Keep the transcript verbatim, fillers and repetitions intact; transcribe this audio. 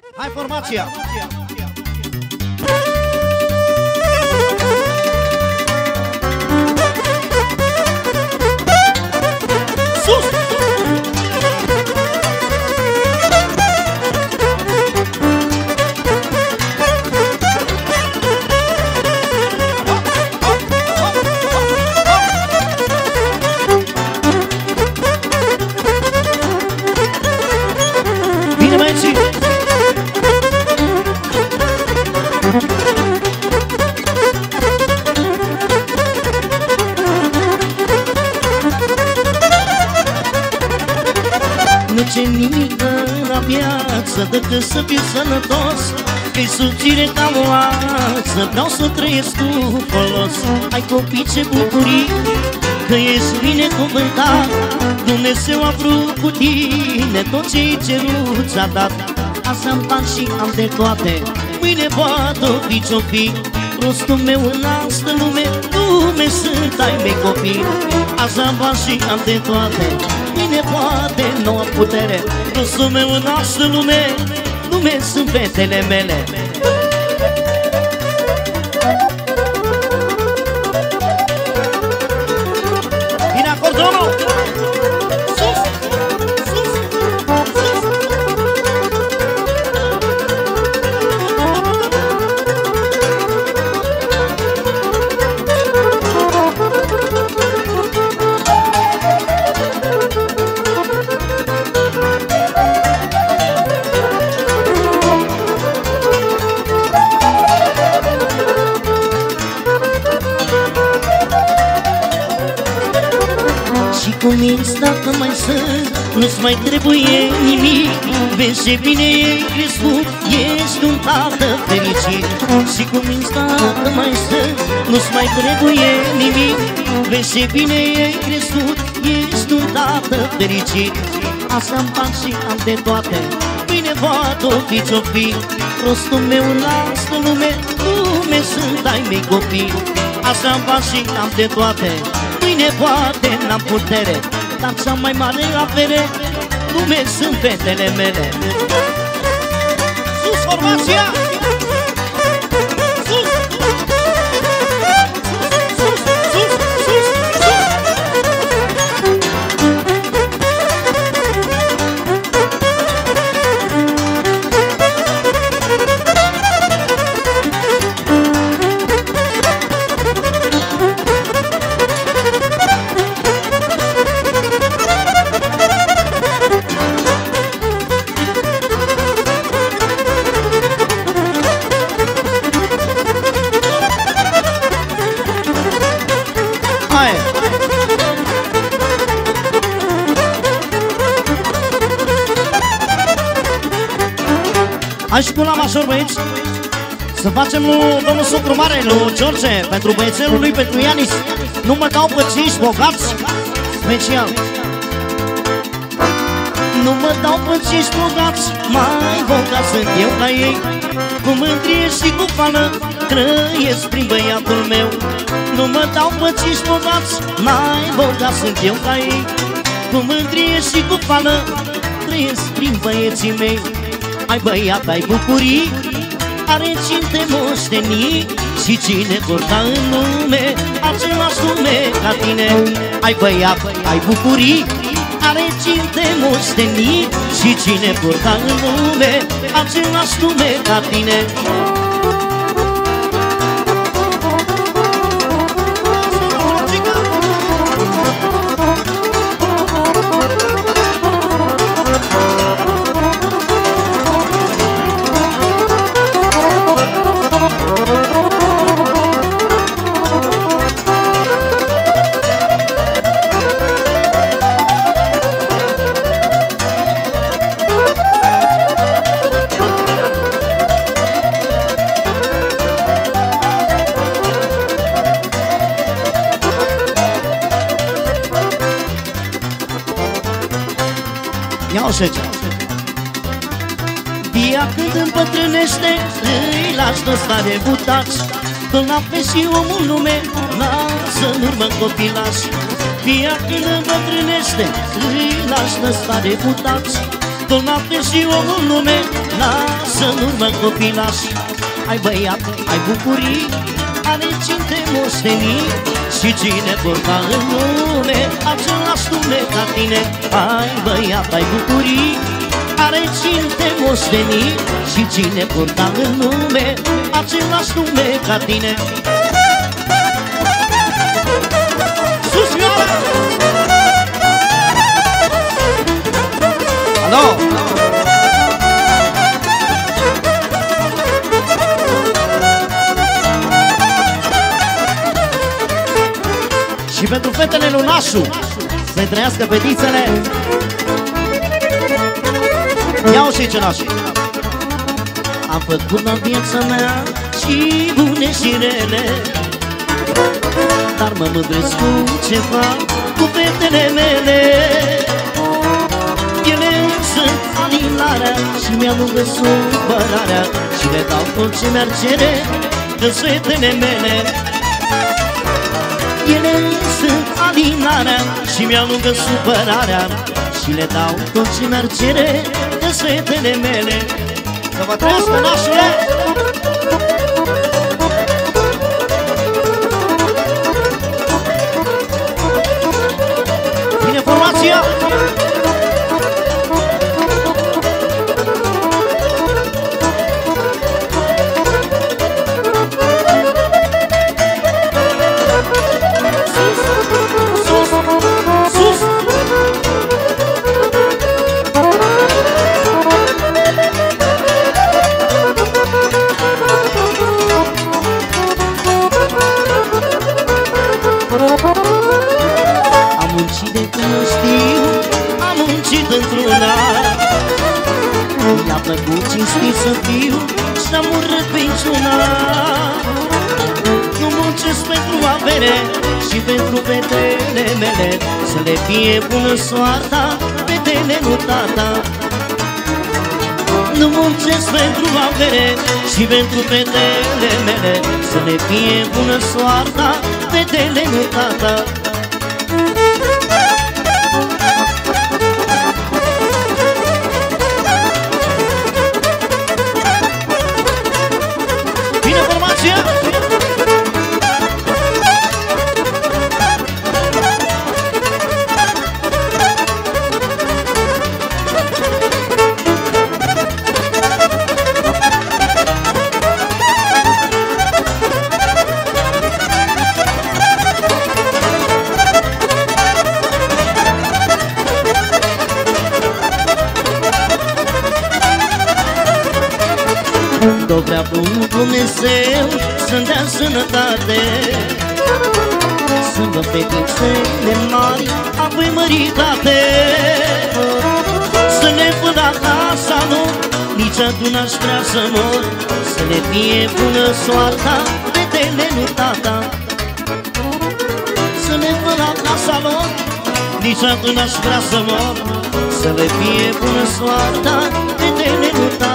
Hai formația! Sus! Bine, băieții! Nu ce nimic la viață decât să fiu sănătos, că-i subțire ca o ață, vreau să trăiesc cu folos. Ai copii, ce bucurii, că ești binecuvântat, Dumnezeu a vrut cu tine tot ce-i cerut ți-a dat. Azi am bani și am de toate, mâine poate fi ce-o fi, rostul meu în altă lume, lume sunt ai mei copii. Azi am bani și am de toate, mâine poate nouă putere, rostul meu în altă lume, lume sunt fetele mele. Vine acordonul! Sus! Sus! Sus! Cu minți dacă mai sunt, nu-ți mai trebuie nimic. Vezi ce bine e crescut, ești un tată fericit. Și cu minți dacă mai sunt, nu-ți mai trebuie nimic. Vezi ce bine e crescut, ești un tată fericit. Asta am bani și am de toate, bine poate fi ce-o fi, rostul meu în altă lume, lume sunt ai mei copii. Asta am bani și am de toate, mâine poate n-am putere, dar cea mai mare avere, lume sunt fetele mele. Sus formația! Sus! Sus! Sus! Sus! Hai și cu la major, băieți, să facem lui domnul Socru Mare, lui George, pentru băiețelul lui, pentru Ianis. Nu mă dau pe cinci bogați, special. Nu mă dau pe cinci bogați, mai bogați sunt eu ca ei. Cu mândrie și cu fană, trăiesc prin băiatul meu. Nu mă dau pe cinci bogați, mai bogați sunt eu ca ei. Cu mândrie și cu fană, trăiesc prin băieții mei. Ai băiat, ai bucurii, are cinte moștenii, și cine vorba în lume, același nume ca tine. Ai băiat, ai bucurii, are cinte moștenii, și cine vorba în lume, același nume ca tine. Ia-o șece. Dia când împătrânește, îi lași de stare butați, că la pe și omul lume lasă în urmă copilași. Dia când împătrânește, îi lași de stare butați, că la pe și omul lume lasă copilași. Ai băiat, ai bucurii, are cine moștenii, și cine porta în lume același nume ca tine. Ai băiat, ai bucurii, are cine moștenii, și cine porta în lume același nume ca tine. Sus, vioara! Alo! Și pentru fetele Lunașu, să-i trăiască fetițele. Ia-o și cenașii. Am făcut la viața mea și bune și rele, dar mă mândresc cu ceva, cu fetele mele. Ele sunt alinarea și mi-alungă supărarea, și le dau tot ce mi-ar cere de-s fetele mele. Ele sunt alinarea și mi-alungă supărarea, și le dau tot ce mi-ar cere de-s fetele mele. Să vă trăiască, nașule! Bine formația! Mi-a plăcut cinstit să fiu și-am urât minciuna. Nu muncesc pentru avere și pentru fetele mele, să le fie bună soarta, fetele nu tata. Nu muncesc pentru avere și pentru fetele mele, să le fie bună soarta, fetele nu tata. Tot vrea bunul Dumnezeu să-mi dea sănătate, să-mi dă fetițele mari, apoi măritate, să ne văd acasă lor, niciodată n-aș vrea să mor, să le fie bună soarta, fetele nu tata. Să ne văd acasă lor, niciodată n-aș vrea să mor, să le fie bună soarta, fetele nu tata.